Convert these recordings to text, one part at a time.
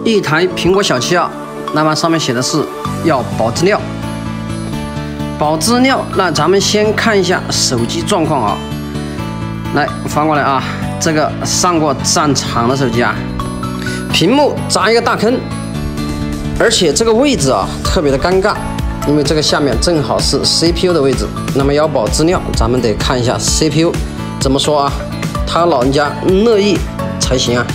一台苹果小七啊，那么上面写的是要保资料。保资料，那咱们先看一下手机状况啊。来翻过来啊，这个上过战场的手机啊，屏幕扎一个大坑，而且这个位置啊特别的尴尬，因为这个下面正好是 CPU 的位置。那么要保资料，咱们得看一下 CPU 怎么说啊，他老人家乐意才行啊。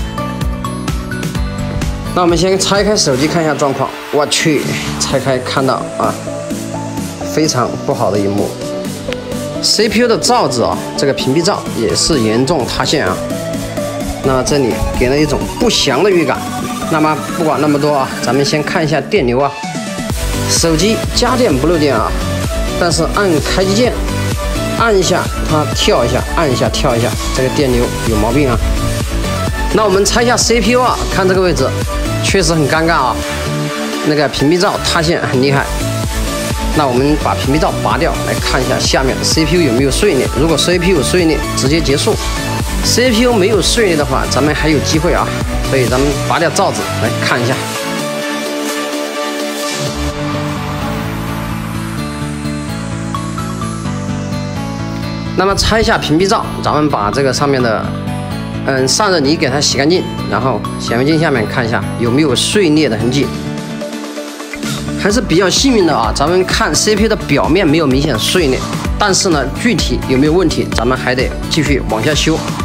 那我们先拆开手机看一下状况。我去，拆开看到啊，非常不好的一幕。CPU 的罩子啊，这个屏蔽罩也是严重塌陷啊。那这里给了一种不祥的预感。那么不管那么多啊，咱们先看一下电流啊。手机家电不漏电啊，但是按开机键，按一下它跳一下，按一下跳一下，这个电流有毛病啊。那我们拆一下 CPU 啊，看这个位置。确实很尴尬啊，那个屏蔽罩塌陷很厉害。那我们把屏蔽罩拔掉，来看一下下面 CPU 有没有碎裂。如果 CPU 有碎裂，直接结束；CPU 没有碎裂的话，咱们还有机会啊。所以咱们拔掉罩子来看一下。那么拆一下屏蔽罩，咱们把这个上面的散热泥给它洗干净，然后显微镜下面看一下有没有碎裂的痕迹。还是比较幸运的啊，咱们看 CPU 的表面没有明显碎裂，但是呢，具体有没有问题，咱们还得继续往下修。